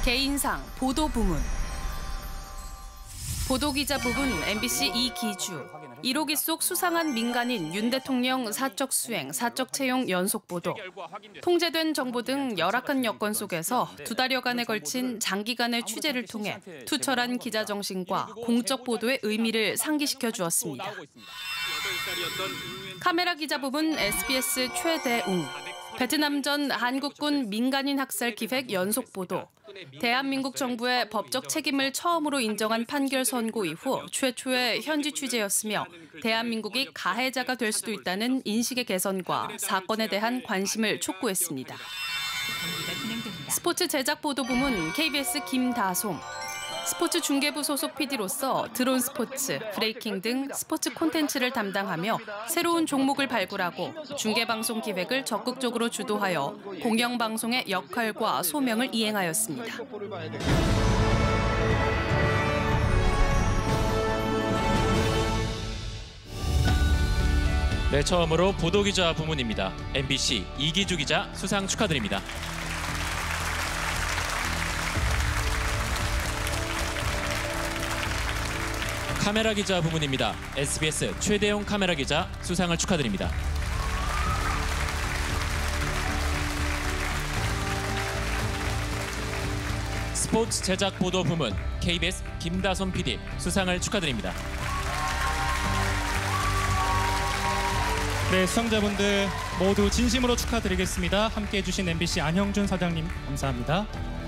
개인상 보도 부문. 보도기자 부분 MBC 이기주. 1호기 속 수상한 민간인 윤 대통령 사적 수행, 사적 채용 연속 보도. 통제된 정보 등 열악한 여건 속에서 2달여간에 걸친 장기간의 취재를 통해 투철한 기자 정신과 공적 보도의 의미를 상기시켜 주었습니다. 카메라 기자 부분 SBS 최대웅. 베트남전 한국군 민간인 학살 기획 연속 보도. 대한민국 정부의 법적 책임을 처음으로 인정한 판결 선고 이후 최초의 현지 취재였으며 대한민국이 가해자가 될 수도 있다는 인식의 개선과 사건에 대한 관심을 촉구했습니다. 스포츠 제작 보도 부문 KBS 김다솜. 스포츠 중계부 소속 PD로서 드론 스포츠, 브레이킹 등 스포츠 콘텐츠를 담당하며 새로운 종목을 발굴하고 중계방송 기획을 적극적으로 주도하여 공영방송의 역할과 소명을 이행하였습니다. 네, 처음으로 보도기자 부문입니다. MBC 이기주 기자 수상 축하드립니다. 카메라 기자 부문입니다. SBS 최대웅 카메라 기자 수상을 축하드립니다. 스포츠 제작 보도 부문 KBS 김다솜 PD 수상을 축하드립니다. 네, 수상자분들 모두 진심으로 축하드리겠습니다. 함께해 주신 MBC 안형준 사장님 감사합니다.